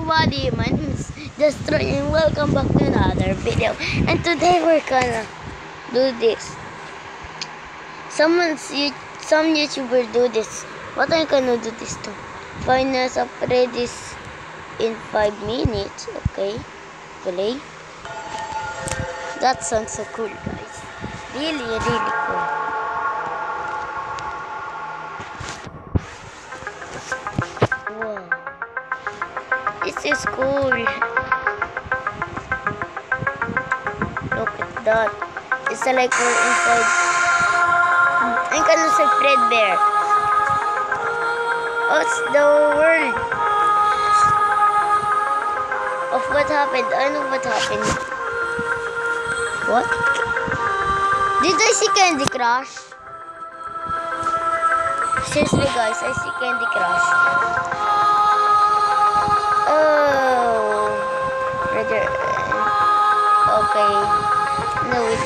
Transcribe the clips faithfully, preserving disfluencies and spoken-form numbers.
everybody, my name is Destroy and welcome back to another video. And today we're gonna do this. Someone's some YouTuber do this. What I'm gonna do this to? Find us up this in five minutes. Okay, play. That sounds so cool, guys. Really, really cool. Wow. This is cool. Look at that. It's like we're inside. I'm gonna say Fredbear. Oh, it's the world of what happened. I know what happened. What? Did I see Candy Crush? Seriously, guys, I see Candy Crush. Oh, rather, okay. No, it.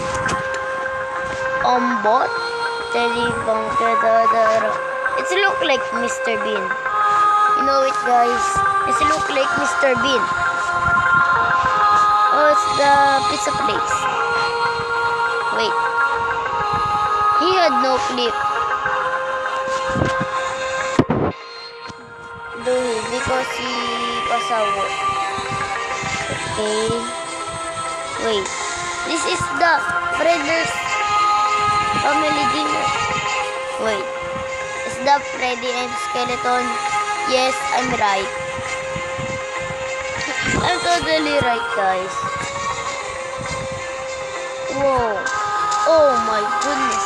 Ombot, Teddy Bunker, It's look like Mister Bean. You know it, guys. It's look like Mister Bean. Oh, it's the pizza place. Wait. He had no clip. Do he? Because he was a work. Okay. Wait. This is the Freddy's family dinner. Wait. Is the Freddy and Skeleton? Yes, I'm right. I'm totally right, guys. Whoa. Oh my goodness.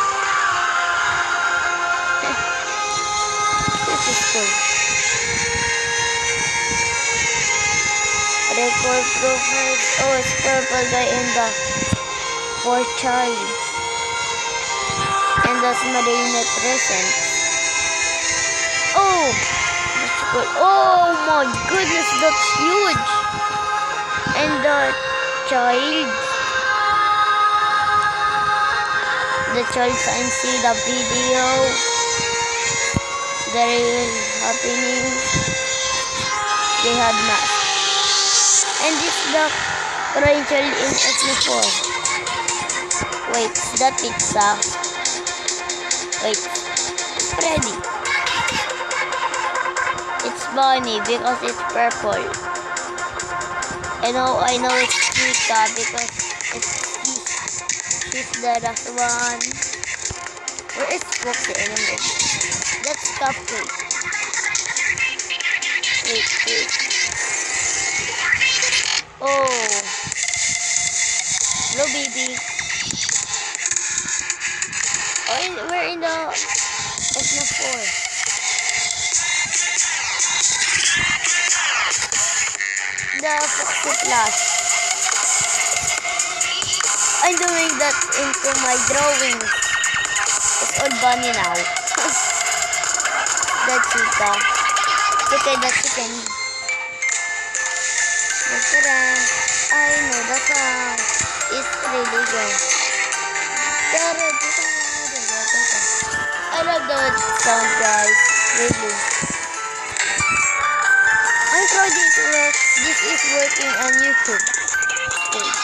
This is cool. Record proof. Oh, it's purple guy in the four child. And that's Marina present. Oh, that's cool. Oh my goodness, that's huge. And the child. The child can see the video. There is happening. They had math. And this is the crying child in S M four. Wait, the pizza. Wait, Freddy. It's Bonnie because it's purple. I know, I know it's Chica because it's she's the last one. Where is Foxy anyway? That's Cupcake. Wait, wait. Oh. Hello, baby. Oh, in, we're in the S M four. The Foxy Plus. I'm doing that into my drawing. It's all bunny now. The chica. Chicken, the chicken. I know the song. It's really good. I love the sound, guys. Really. I'm proud it works. This is working on YouTube. Wait.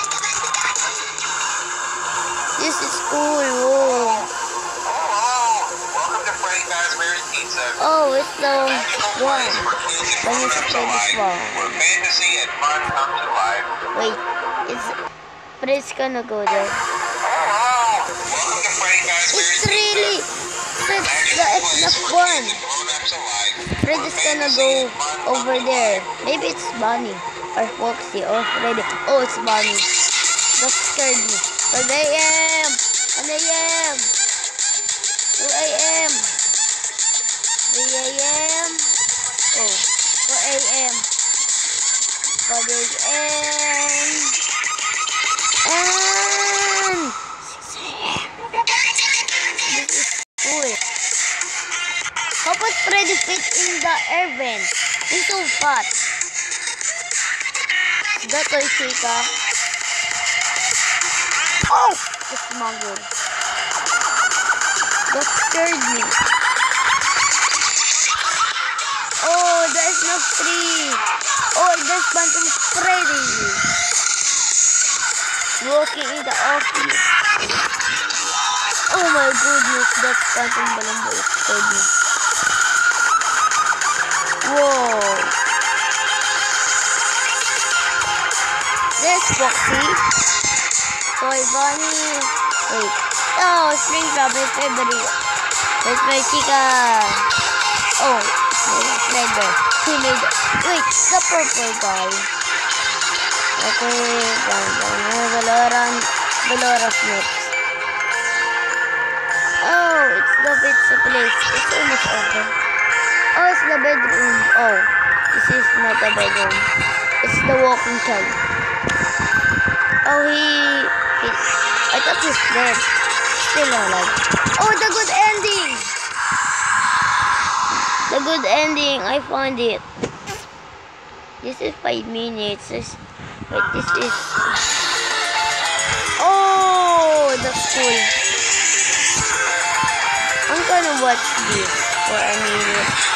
This is cool. Whoa. Welcome to Freddy Fazbear's Pizza. Oh, it's the one. Let me play this one. Where fantasy and fun come to life. Wait, it's but it's gonna go there. Welcome to Freddy Fazbear's It's really it's the F N A F one. Fred is gonna go over there. Maybe it's Bonnie or Foxy or Freddy. Oh, it's Bonnie. That scared me. one A M one A M two A M three A M Oh, four A M five A M and six A M This is cool. How about Freddy fit in the air vent? He's so fat. That's why Chica. Oh! The smuggle. That scared me. Oh, there's no tree. Oh, there's Phantom Freddy. Walking in the office. Oh my goodness, that's Phantom Balamba Freddy. Whoa. There's Foxy. Toy Bunny. Wait. Oh, Springtrap, my favorite. There's my Chica. Oh, Shredder. He made it. Wait, the purple guy. Okay, down, down. Valorant. Valorant next. Oh, it's the pizza place. It's almost over. Oh, it's the bedroom. Oh, this is not a bedroom. It's the walking child. Oh, he, he... I thought he's dead. Still alive. Oh, the good ending! The good ending. I found it. This is five minutes. This, wait, this is... Oh, that's cool. I'm gonna watch this for a minute.